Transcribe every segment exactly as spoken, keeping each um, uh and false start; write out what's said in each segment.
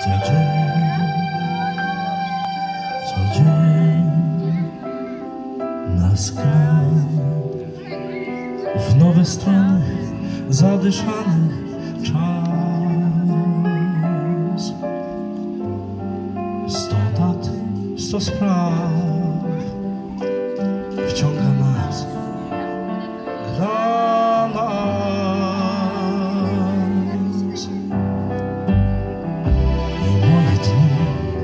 Co dzień, co dzień na sklep w nowe strony zadyszany czas. Sto dat, sto spraw wciąga nas, gra nas. I moje dni,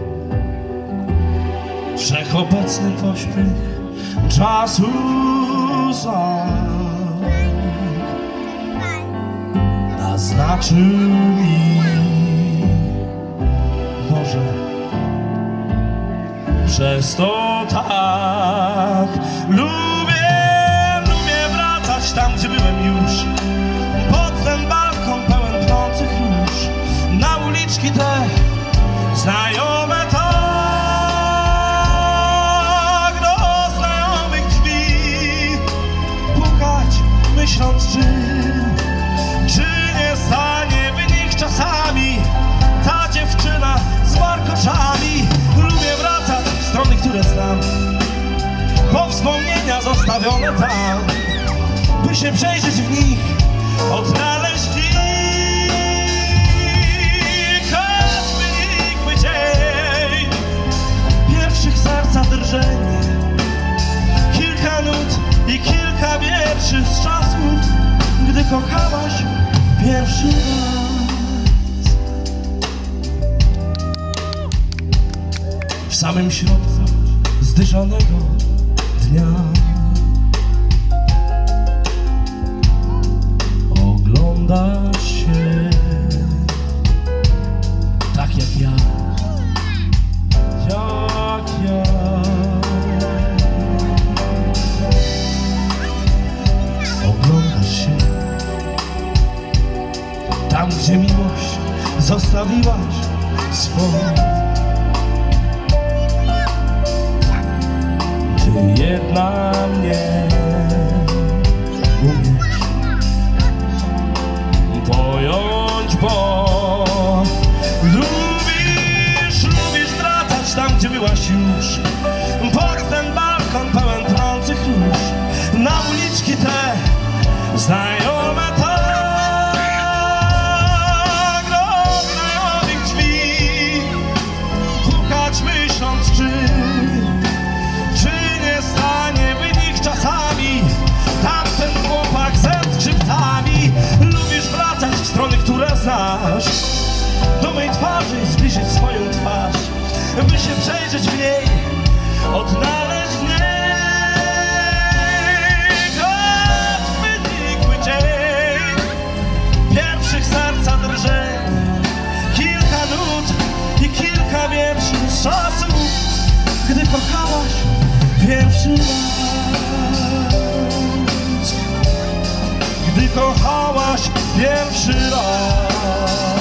wszechobecny pośpiech czasu znak naznaczył mi może przez to tak lubię, lubię wracać tam, gdzie byłem już, pod ten balkon pełen pnących róż, na uliczki te znajome tak, do znajomych drzwi pukać, myśląc, czy czy nie stanie w nich czasami ta dziewczyna z warkoczami. Lubię wracać w strony, które znam, po wspomnienia zostawione tam, by się przejrzeć w nich, odnaleźć w nich każdy nikły dzień pierwszych serca drżenie, kilka nut i kilka wierszy z czasów, gdy kochałaś pierwszy raz. W samym środku zdyżanego dnia oglądasz się tak jak ja, jak ja. Oglądasz się tam, gdzie miłość zostawiłaś swą. Ty jedna mnie umiesz pojąć, bo lubisz, lubisz wracać tam, gdzie byłaś już, pod ten balkon pełen trących róż, na uliczki te znajome tak, do znajomych drzwi pukać, myśląc, czy czy nie stanie w nich czasami tamten chłopak ze skrzypcami. Lubisz wracać w strony, które znasz, do mej twarzy i zbliżyć swoją twarz, by się przejrzeć w niej, odnaleźć w niej choćby nikły dzień pierwszych serca drżeń, kilka nut i kilka wierszy z czasów, gdy kochałaś pierwszy raz, gdy kochałaś pierwszy raz.